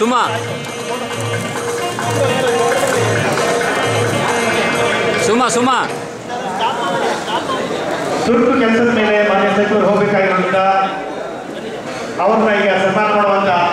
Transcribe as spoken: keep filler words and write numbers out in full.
ಸುಮಾ ಸುಮಾ ಸುಮಾ ತುರ್ತು ಕೆಲಸದ ಮೇಲೆ ಮಾನ್ಯ ಸಚಿವರು ಹೋಗಬೇಕಾಗಿರೋದ್ರಿಂದ ಅವ್ರನ್ನ ಈಗ ಸನ್ಮಾನ ಮಾಡುವಂತ